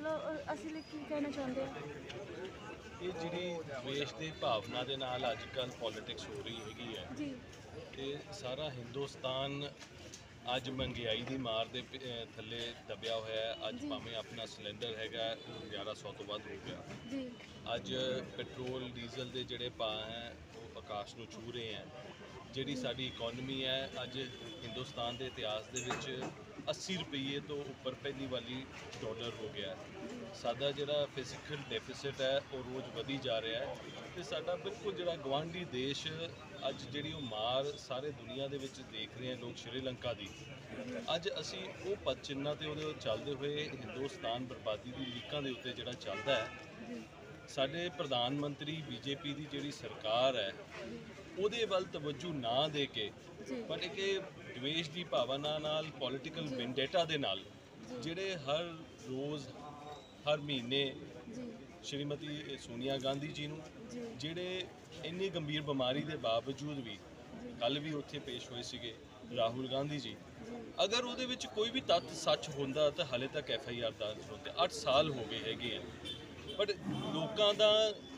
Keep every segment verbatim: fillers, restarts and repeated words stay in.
मतलब असली की कहना चाहते हैं ਇਹ ਜਿਹੜੀ ਦੇਸ਼ ਦੀ ਭਾਵਨਾ ਦੇ ਨਾਲ ਅੱਜ ਕੱਲ੍ਹ ਪੋਲਿਟਿਕਸ ਹੋ ਰਹੀ ਹੈਗੀ ਹੈ जी ਇਹ ਸਾਰਾ ਹਿੰਦੁਸਤਾਨ ਅੱਜ ਮਹਿੰਗਾਈ ਦੀ ਮਾਰ ਦੇ ਪ- ਅਹ ਥੱਲੇ ਦਬਿਆ ਹੋਇਆ ਹੈ। ਅੱਜ ਜੀ। ਭਾਵੇਂ ਆਪਣਾ ਸਿਲੰਡਰ ਹੈਗਾ ਉਹ ਗਿਆਰਾਂ ਸੌ ਤੋਂ ਵੱਧ ਹੋ ਗਿਆ। जी ਅੱਜ ਪੈਟਰੋਲ ਡੀਜ਼ਲ ਦੇ ਜਿਹੜੇ ਭਾਅ ਹੈ ਉਹ ਆਕਾਸ਼ ਨੂੰ ਛੂ ਰਹੇ ਹੈ। ਜਿਹੜੀ ਸਾਡੀ ਇਕਨੋਮੀ ਹੈ ਅੱਜ ਹਿੰਦੁਸਤਾਨ ਦੇ ਇਤਿਹਾਸ ਦੇ ਵਿੱਚ अस्सी ਰੁਪਏ ਤੋਂ ਉੱਪਰ ਪਹਿਲੀ ਵਾਲੀ ਡਾਲਰ ਹੋ ਗਿਆ ਹੈ। ਸਾਡਾ ਜਿਹੜਾ ਫਿਜ਼ੀਕਲ ਡੈਫਿਸਿਟ ਹੈ ਉਹ ਰੋਜ਼ ਵਧੀ ਜਾ ਰਿਹਾ ਹੈ ਤੇ ਸਾਡਾ ਬਿਲਕੁਲ ਜਿਹੜਾ ਗਵਾਂਢੀ ਦੇਸ਼ ਅੱਜ ਜਿਹੜੀ ਉਹ ਮਾਰ ਸਾਰੇ ਦੁਨੀਆ ਦੇ ਵਿੱਚ ਦੇਖ ਰਹੇ ਹਨ ਲੋਕ ਸ਼੍ਰੀਲੰਕਾ ਦੀ। ਅੱਜ ਅਸੀਂ ਉਹ ਪਦ ਚਿੰਨ੍ਹਾਂ ਤੇ ਉਹਦੇ ਚੱਲਦੇ ਹੋਏ ਹਿੰਦੁਸਤਾਨ ਬਰਬਾਦੀ ਦੀ ਲੀਕਾਂ ਦੇ ਉੱਤੇ ਜਿਹੜਾ ਚੱਲਦਾ ਹੈ ਸਾਡੇ ਪ੍ਰਧਾਨ ਮੰਤਰੀ ਬੀਜੇਪੀ ਦੀ ਜਿਹੜੀ ਸਰਕਾਰ ਹੈ ਉਹਦੇ ਵੱਲ ਤਵੱਜੂ ਨਾ ਦੇ ਕੇ ਪਰ ਇੱਕ ਦਵੇਸ਼ ਦੀ ਭਾਵਨਾ ਨਾਲ ਪੋਲੀਟੀਕਲ ਵੈਂਡੇਟਾ ਦੇ ਨਾਲ ਜਿਹੜੇ ਹਰ ਰੋਜ਼ ਹਰ ਮਹੀਨੇ ਸ਼੍ਰੀਮਤੀ ਸੋਨੀਆ ਗਾਂਧੀ ਜੀ ਨੂੰ ਜਿਹੜੇ ਇੰਨੀ ਗੰਭੀਰ ਬਿਮਾਰੀ ਦੇ ਬਾਵਜੂਦ ਵੀ ਕੱਲ ਵੀ ਉੱਥੇ ਪੇਸ਼ ਹੋਏ ਸੀਗੇ ਰਾਹੁਲ ਗਾਂਧੀ ਜੀ ਅਗਰ ਉਹਦੇ ਵਿੱਚ ਕੋਈ ਵੀ ਤੱਥ ਸੱਚ ਹੁੰਦਾ ਤਾਂ ਹਾਲੇ ਤੱਕ ਐਫ ਆਈ ਆਰ ਦਰਜ ਹੁੰਦੇ ਅੱਠ ਸਾਲ ਹੋ ਗਏ ਹੈਗੇ ਆ ਬਟ ਲੋਕਾਂ ਦਾ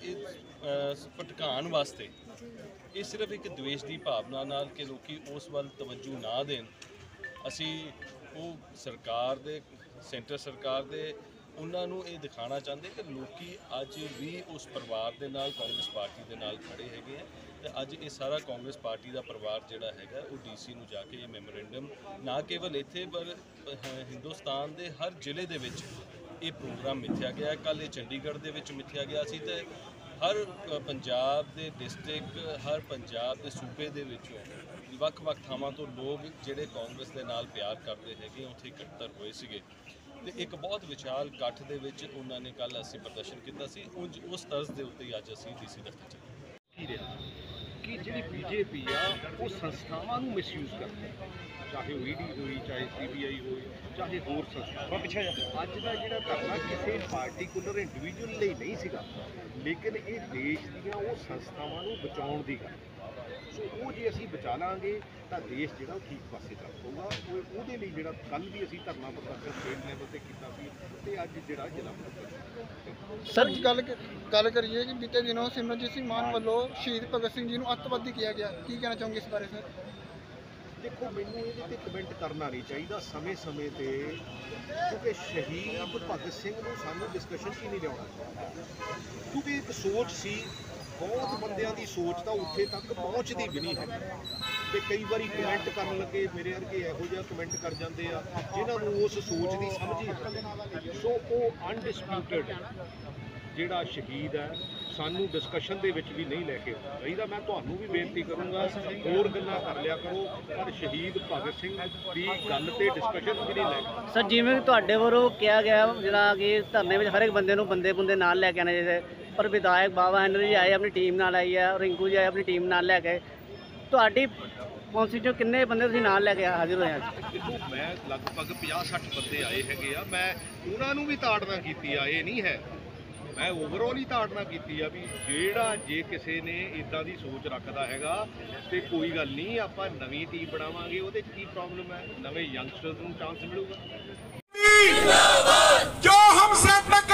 ਇਹ ਭਟਕਾਉਣ ਵਾਸਤੇ ਇਹ ਸਿਰਫ ਇੱਕ ਦਵੇਸ਼ ਦੀ ਭਾਵਨਾ ਨਾਲ ਕਿ ਲੋਕੀ ਉਸ ਵੱਲ ਤਵੱਜੂ ਨਾ ਦੇਣ ਅਸੀਂ ਉਹ ਸਰਕਾਰ ਦੇ ਸੈਂਟਰ ਸਰਕਾਰ ਦੇ ਉਹਨਾਂ ਨੂੰ ਇਹ ਦਿਖਾਉਣਾ ਚਾਹੁੰਦੇ ਕਿ ਲੋਕੀ ਅੱਜ ਵੀ ਉਸ ਪਰਿਵਾਰ ਦੇ ਨਾਲ ਕਾਂਗਰਸ ਪਾਰਟੀ ਦੇ ਨਾਲ ਖੜੇ ਹੈਗੇ ਆ ਤੇ ਅੱਜ ਇਹ ਸਾਰਾ ਕਾਂਗਰਸ ਪਾਰਟੀ ਦਾ ਪਰਿਵਾਰ ਜਿਹੜਾ ਹੈਗਾ ਉਹ ਡੀਸੀ ਨੂੰ ਜਾ ਕੇ ਇਹ ਮੈਮੋਰੈਂਡਮ ਨਾ ਕੇਵਲ ਇੱਥੇ ਪਰ ਹਿੰਦੁਸਤਾਨ ਦੇ ਹਰ ਜ਼ਿਲ੍ਹੇ ਦੇ ਵਿੱਚ ਇਹ ਪ੍ਰੋਗਰਾਮ ਮਿੱਥਿਆ ਗਿਆ। ਕੱਲ੍ਹ ਇਹ ਚੰਡੀਗੜ੍ਹ ਦੇ ਵਿੱਚ ਮਿੱਥਿਆ ਗਿਆ ਸੀ ਤੇ ਹਰ ਪੰਜਾਬ ਦੇ ਡਿਸਟ੍ਰਿਕਟ ਹਰ ਪੰਜਾਬ ਦੇ ਸੂਬੇ ਦੇ ਵਿੱਚੋਂ ਵੱਖ-ਵੱਖ ਥਾਵਾਂ ਤੋਂ ਲੋਕ ਜਿਹੜੇ ਕਾਂਗਰਸ ਦੇ ਨਾਲ ਪਿਆਰ ਕਰਦੇ ਹੈਗੇ ਉੱਥੇ ਇਕੱਤਰ ਹੋਏ ਸੀਗੇ ਤੇ ਇੱਕ ਬਹੁਤ ਵਿਸ਼ਾਲ ਇਕੱਠ ਦੇ ਵਿੱਚ ਉਹਨਾਂ ਨੇ ਕੱਲ੍ਹ ਅਸੀਂ ਪ੍ਰਦਰਸ਼ਨ ਕੀਤਾ ਸੀ। ਉਂਝ ਉਸ ਤਰਜ਼ ਦੇ ਉੱਤੇ ਹੀ ਅੱਜ ਅਸੀਂ ਡੀਸੀ ਦਫ਼ਤਰ ਚੱਲੇ ਕੀ ਰਿਹਾ ਕਿ ਜਿਹੜੀ ਬੀਜੇਪੀ ਆ ਉਹ ਸੰਸਥਾਵਾਂ ਨੂੰ ਮਿਸਯੂਜ਼ ਕਰਦੀ ਹੈ ਚਾਹੇ ਉਹ ਈਡੀ ਹੋਈ ਚਾਹੇ ਸੀ ਬੀ ਆਈ ਹੋਈ ਚਾਹੇ ਹੋਰ ਸੰਸਥਾਵਾਂ ਪਿੱਛੇ ਅੱਜ ਦਾ ਜਿਹੜਾ ਧਰਨਾ ਕਿਸੇ ਪਾਰਟੀਕੂਲਰ ਇੰਡੀਵਿਜੂਅਲ ਲਈ ਨਹੀਂ ਸੀਗਾ ਲੇਕਿਨ ਇਹ ਦੇਸ਼ ਦੀਆਂ ਉਹ ਸੰਸਥਾਵਾਂ ਨੂੰ ਬਚਾਉਣ ਦੀ ਗੱਲ ਸੋ ਉਹ ਜੇ ਅਸੀਂ ਬਚਾ ਲਾਂਗੇ ਤਾਂ ਦੇਸ਼ ਜਿਹੜਾ ਉਹ ਠੀਕ ਪਾਸੇ ਚੱਲ ਪਊਗਾ। ਉਹ ਉਹਦੇ ਲਈ ਜਿਹੜਾ ਕੱਲ੍ਹ ਵੀ ਅਸੀਂ ਧਰਨਾ ਪ੍ਰਦਰਸ਼ਨ ਸਟੇਟ ਲੈਵਲ 'ਤੇ ਕੀਤਾ ਸੀ ਤੇ ਅੱਜ ਜਿਹੜਾ ਜ਼ਿਲ੍ਹਾ ਪੱਧਰ सर गल गल करिए कि बीते दिनों सिमरनजीत सिंह मान वालों शहीद भगत सिंह जी को अतवादी किया गया की कहना चाहोगे इस बारे सर? ਦੇਖੋ ਮੈਨੂੰ ਇਹਦੇ ਤੇ ਕਮੈਂਟ ਕਰਨਾ ਨਹੀਂ ਚਾਹੀਦਾ ਸਮੇਂ ਸਮੇਂ ਤੇ ਕਿਉਂਕਿ ਸ਼ਹੀਦ ਭਗਤ ਸਿੰਘ ਨੂੰ ਸਾਨੂੰ ਡਿਸਕਸ਼ਨ 'ਚ ਹੀ ਨਹੀਂ ਲਿਆਉਣਾ ਚਾਹੀਦਾ ਕਿਉਂਕਿ ਇੱਕ ਸੋਚ ਸੀ ਬਹੁਤ ਬੰਦਿਆਂ ਦੀ ਸੋਚ ਤਾਂ ਉੱਥੇ ਤੱਕ ਪਹੁੰਚਦੀ ਵੀ ਨਹੀਂ ਹੈ ਤੇ ਕਈ ਵਾਰੀ ਕਮੈਂਟ ਕਰਨ ਲੱਗੇ ਮੇਰੇ ਵਰਗੇ ਇਹੋ ਜਿਹਾ ਕਮੈਂਟ ਕਰ ਜਾਂਦੇ ਆ ਜਿਨ੍ਹਾਂ ਨੂੰ ਉਸ ਸੋਚ ਦੀ ਸਮਝ ਹੀ ਨਹੀਂ। ਸੋ ਉਹ ਅਨਡਿਸਪਿਊਟਡ ਜਿਹੜਾ ਸ਼ਹੀਦ ਹੈ ਸਾਨੂੰ ਡਿਸਕਸ਼ਨ ਦੇ ਵਿੱਚ ਵੀ ਨਹੀਂ ਲੈ ਕੇ ਆਉਣਾ ਚਾਹੀਦਾ। ਮੈਂ ਤੁਹਾਨੂੰ ਵੀ ਬੇਨਤੀ ਕਰੂੰਗਾ ਹੋਰ ਗੱਲਾਂ ਕਰ ਲਿਆ ਕਰੋ ਪਰ ਸ਼ਹੀਦ ਭਗਤ ਸਿੰਘ ਦੀ ਗੱਲ ਤੇ ਡਿਸਕਸ਼ਨ ਵੀ ਨਹੀਂ ਲੈ ਕੇ ਸਰ ਜਿਵੇਂ ਕਿ ਤੁਹਾਡੇ ਵੱਲੋਂ ਕਿਹਾ ਗਿਆ ਜਿਹੜਾ ਕਿ ਧਰਨੇ ਵਿੱਚ ਹਰ ਇੱਕ ਬੰਦੇ ਨੂੰ ਬੰਦੇ ਬੰਦੇ ਨਾਲ ਲੈ ਕੇ ਆਉਣੇ ਚਾਹੀਦੇ ਪਰ ਵਿਧਾਇਕ ਬਾਬਾ ਹੈਨਰੀ ਜੀ ਆਏ ਆਪਣੀ ਟੀਮ ਨਾਲ ਆਈ ਹੈ ਰਿੰਕੂ ਜੀ ਆਏ ਆਪਣੀ ਟੀਮ ਨਾਲ ਲੈ ਕੇ ਤੁਹਾਡੀ ਕੌਂਸਲ 'ਚੋਂ ਕਿੰਨੇ ਬੰਦੇ ਤੁਸੀਂ ਨਾਲ ਲੈ ਕੇ ਹਾਜ਼ਰ ਹੋਏ ਅੱਜ? ਦੇਖੋ ਮੈਂ ਲਗਭਗ ਪੰਜਾਹ ਸੱਠ ਬੰਦੇ ਆਏ ਹੈਗੇ ਆ ਮੈਂ ਉਹਨਾਂ ਨੂੰ ਵੀ ਤਾੜਨਾ ਕੀਤੀ ਆ ਇਹ ਨਹੀਂ ਹੈ ਮੈਂ ਓਵਰਆਲ ਹੀ ਤਾੜਨਾ ਕੀਤੀ ਆ ਵੀ ਜਿਹੜਾ ਜੇ ਕਿਸੇ ਨੇ ਇੱਦਾਂ ਦੀ ਸੋਚ ਰੱਖਦਾ ਹੈਗਾ ਤੇ ਕੋਈ ਗੱਲ ਨਹੀਂ ਆਪਾਂ ਨਵੀਂ ਟੀਮ ਬਣਾਵਾਂਗੇ ਉਹਦੇ 'ਚ ਕੀ ਪ੍ਰੋਬਲਮ ਹੈ ਨਵੇਂ ਯੰਗਸਟਰਸ ਨੂੰ ਚਾਂਸ ਮਿਲੂਗਾ। जो हमसे